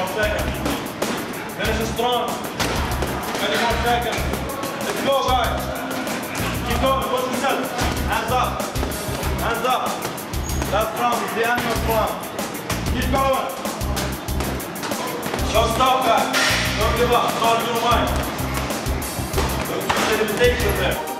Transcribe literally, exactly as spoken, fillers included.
more seconds. Finish it strong. twenty more seconds. Let's go, guys. Keep going. Push yourself. Hands up. Hands up. Last round is the annual round. Keep going. Don't stop, guys. Don't give up. Start your mind. Don't put any mistakes in there.